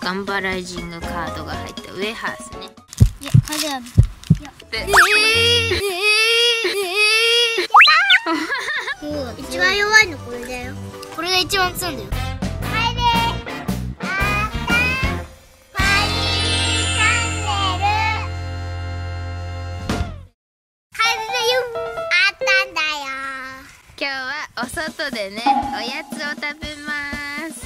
ガンバライジングカードが入ったウェハースね。 いや、これは。一番弱いのこれだよ。これが一番強いんだよ。 今日はお外でね、おやつを食べます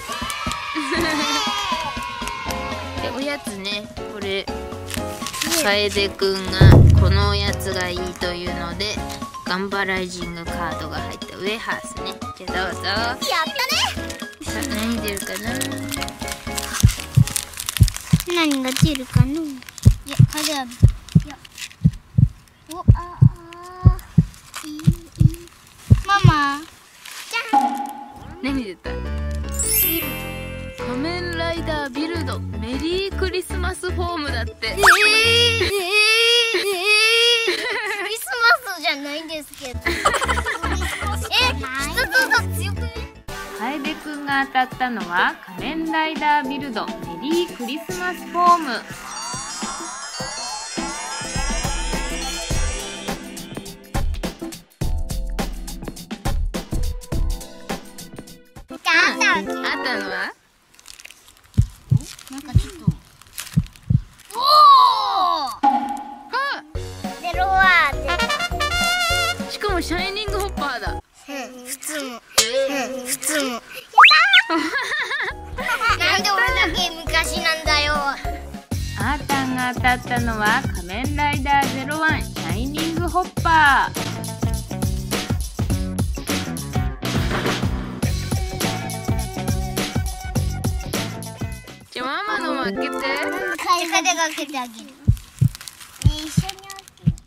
で、おやつね、これ楓くんがこのおやつがいいというのでガンバライジングカードが入ったウェハースね。じゃあどうぞ。 やったね。 さあ、何出るかな。 何が出るかの。いや、これは。いや。お、ママ。じゃん。 何出た？仮面ライダービルドメリークリスマスフォームだって。 クリスマスじゃないんですけど。一つずつ強くね。 楓くんが当たったのは仮面ライダービルドメリークリスマスフォーム。あったのは？ なんかちょっと。おお。ゼロワー。しかもシャイニングホッパーだ。 普通も。普通も。なんで俺だけ昔なんだよ。 あーたんが当たったのは仮面ライダー01シャイニングホッパー。じゃあママの開けて。 楓が開けてあげる。一緒に開ける。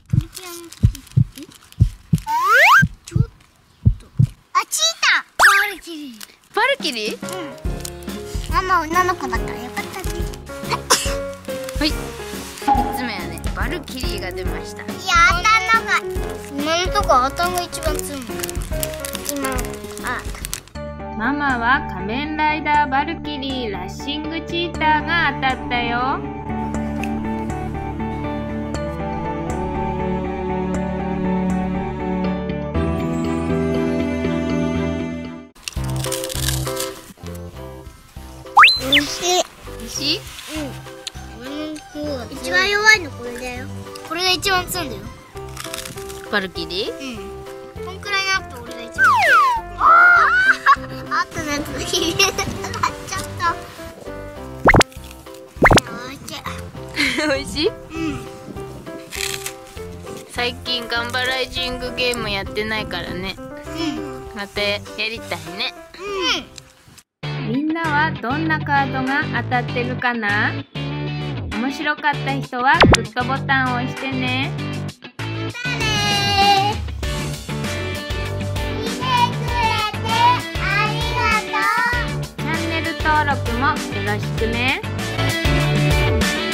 ちょっと。あ、チータ。バルキリー。 バルキリー？ ママ女の子だからよかったね。 はい。3つ目はね、バルキリーが出ました。 いや、頭が。今のとこ頭が一番強い。 ママは仮面ライダーバルキリーラッシングチーターが当たったよ。 おいしい。 おいしい？ 一番弱いのこれだよ。これが一番強いんだよ。 バルキリー？ こんくらいなくて俺が一番。あったのやつがひびれなくなっちゃった。 おいしい？最近ガンバライジングゲームやってないからね。またやりたいね。みんなはどんなカードが当たってるかな？面白かった人はグッドボタンを押してね。チャンネル登録もよろしくね。